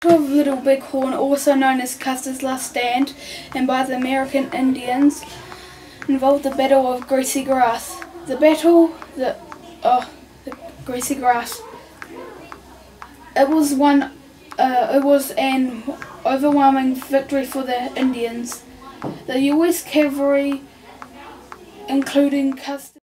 Of Little Bighorn, also known as Custer's Last Stand, and by the American Indians, involved the Battle of Greasy Grass. The Greasy Grass. It was an overwhelming victory for the Indians. The U.S. cavalry, including Custer